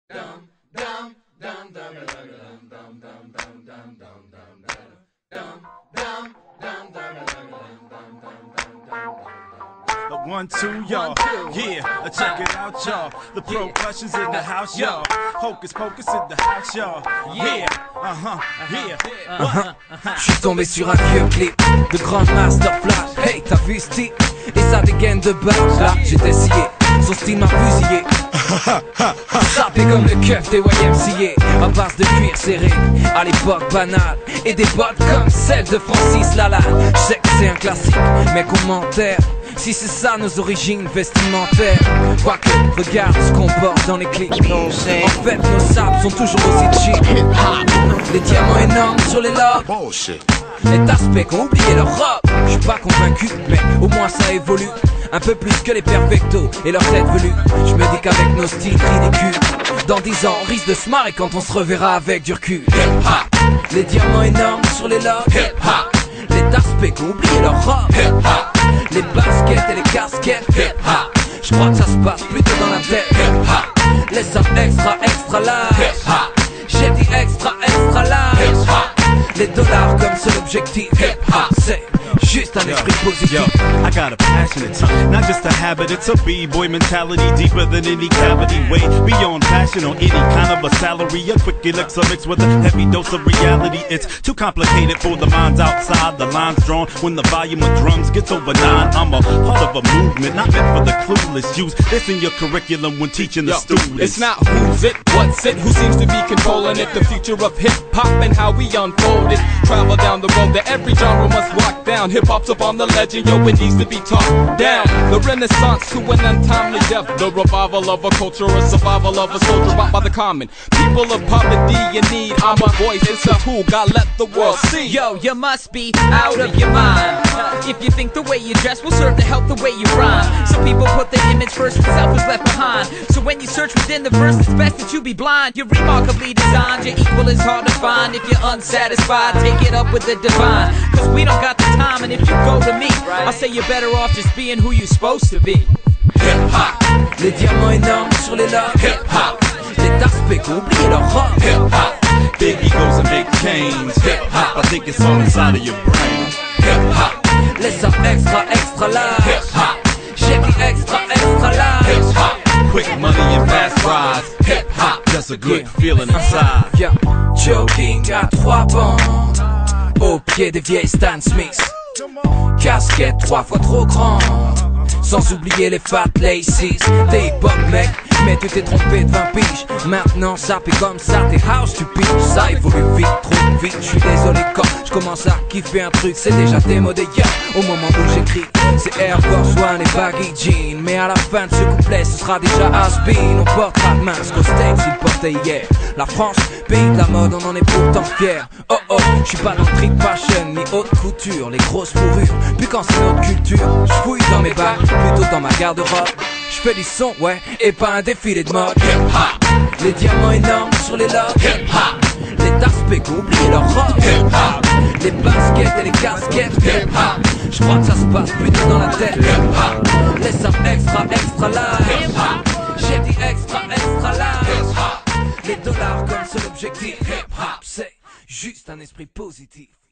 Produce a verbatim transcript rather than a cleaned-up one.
One, two, y'all. Yeah, check it out, y'all. The percussion's in the house, y'all. Hocus pocus in the house, y'all. Yeah, uh-huh, yeah. Uh-huh. Je suis tombé sur un vieux clip de Grandmaster Flash. Hey, t'as vu ce type? Et ça dégaine de base. Là, j'étais scié, son style m'a fusillé. Sapé comme le keuf des Y M C A, à base de cuir serré, à l'époque banale. Et des bottes comme celles de Francis Lalanne. Je sais que c'est un classique, mais commentaire. Si c'est ça nos origines vestimentaires. Quoique, regarde ce qu'on porte dans les clips. En fait, nos sables sont toujours aussi cheap. Les diamants énormes sur les lobes. Les taspects ont oublié leur robe. Je suis pas convaincu, mais au moins ça évolue. Un peu plus que les perfectos et leur tête velue. Je me dis qu'avec nos styles ridicules, dans dix ans on risque de se marrer quand on se reverra avec du recul. Les diamants énormes sur les lobes. Les taspects ont oublié leur robe. Les baskets et les casquettes. Je crois que ça se passe plutôt dans la tête. Les sables extra extra large. J'ai dit extra extra large. Les dollars comme seul objectif. C'est juste un esprit positif. Yo, I got a passionate tongue, not just a habit, it's a b-boy mentality deeper than any cavity. Way beyond passion or any kind of a salary. A quick elixir mixed with a heavy dose of reality. It's too complicated for the minds outside. The lines drawn when the volume of drums gets over nine. I'm a part of a movement, not meant for the clueless. Use this in your curriculum when teaching the Yo, students. It's not who's it, what's it, who seems to be controlling it. The future of hip-hop and how we unfold it. Travel down the road that every genre must walk down. Hip-hop's up on the legend, yo, it needs to be talked down. The renaissance to an untimely death. The revival of a culture, a survival of a soldier rocked by the common people of poverty in need. I'm a voice, it's a who, God let the world see. Yo, you must be out of your mind if you think the way you dress will serve to help the way you rhyme. Some people put their image first and self is left behind. So when you search within the verse, it's best that you be blind. You're remarkably designed, your equal is hard to find. If you're unsatisfied, take it up with the divine. Cause we don't got the time, and if you go to me, I'll say you're better off just being who you're supposed to be. Hip-hop. Les diamants énormes sur les lobes. Hip-hop. Les taspects ont oublié leur robe. Hip-hop. Big egos and big chains. Hip-hop, I think it's all inside of your brain. Hip-hop. Les sables extra extra large. Hip-hop. J'ai dit extra extra large. Hip-hop. Quick money and fast rides. Hip-hop, just a good yeah. feeling inside. Yeah. Jogging à trois bandes, au pied des vieilles Stan Smith. Casquette trois fois trop grande, sans oublier les fat laces. T'es hip-hop mec, mais tu t'es trompé de vingt piges. Maintenant ça fait comme ça, t'es house tu piges. Ça évolue vite, trop vite, je suis désolé quand je commence à kiffer un truc. C'est déjà démodé, yeah, au moment où j'écris. C'est Air Force One et baggy jean. Mais à la fin de ce couplet, ce sera déjà has-been. On portera de masque au steak s'il portait hier. La France, pays de la mode, on en est pourtant fiers. Oh oh, je suis pas dans trip fashion ni haute couture, les grosses fourrures. Puis quand c'est notre culture, je fouille dans mes bacs, plutôt dans ma garde-robe. Je fais du son, ouais, et pas un défilé de mode. Hip-hop. Les diamants énormes sur les lobes. Hip-hop. Les taspects ont oublié leur robe. Hip-hop. Les baskets et les casquettes. Hip-hop. Je crois que ça se passe plutôt dans la tête. Hip-hop. Les sables extra extra large. Hip-hop. J'ai dit extra extra large. Hip-hop. Les dollars comme seul objectif. Hip-hop, c'est juste un esprit positif.